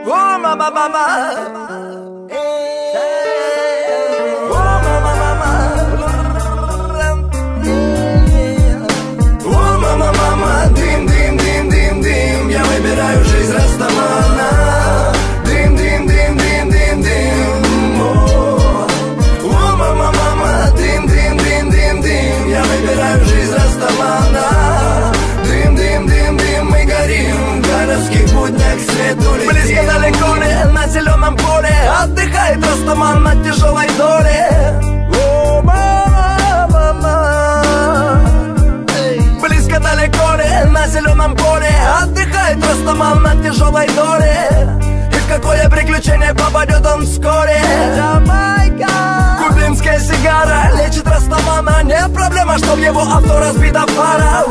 Oh mama mama, oh mama mama, oh мама мама, дым дым дым дым дым, я выбираю жизнь Растамана. Дым дым дым дым дым дым, о мама мама, дым дым дым дым дым, я выбираю жизнь Растамана. Дым дым дым дым, мы горим в городских буднях, к свету летим. Близко далеко ли, на зеленом поле отдыхает Растаман на тяжелой доле. О мама мама, близко далеко ли, на зеленом поле отдыхает Растаман на тяжелой доле. И в какое приключение попадет он вскоре? Jamaica. Кубинская сигара лечит Растамана. Не проблема, что в его авто разбита фара.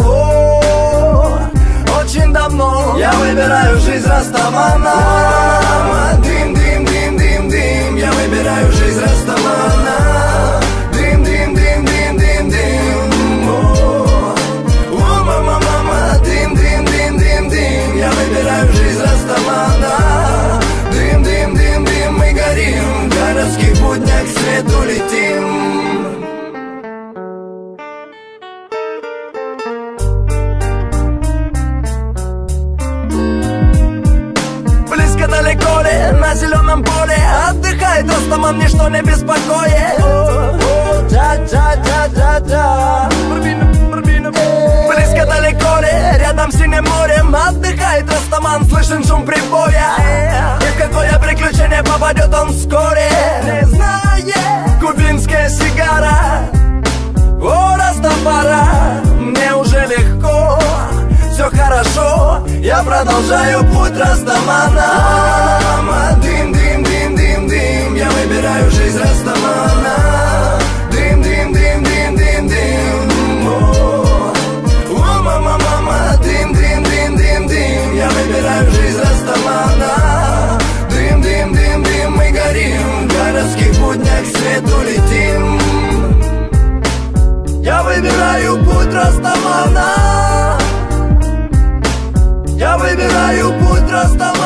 Очень давно я выбираю жизнь Растамана. Дым дым дым дым дым, я выбираю жизнь Растамана. Дым дым дым дым дым дым, о мама мама, дым дым дым дым дым, я выбираю жизнь Растамана. Дым дым дым дым, мы горим в городских буднях, к свету летим. Близко далеко ли, на зеленом поле отдыхает Растаман, ничто не беспокоит. Близко далеко ли, рядом с синим морем отдыхает Растаман, слышен шум прибоя. И в какое приключение попадет он вскоре? Не знает. Кубинская сигара, о, Растафара, мне уже легко, все хорошо, я продолжаю путь Растамана. Дым дым дым дым дым, я выбираю жизнь Растамана. Дым дым дым дым дым дым, о мама мама, дым дым дым дым дым, я выбираю жизнь Растамана. Дым дым дым дым, мы горим в городских буднях, к свету летим. Я выбираю путь Растамана. Я выбираю путь Растамана.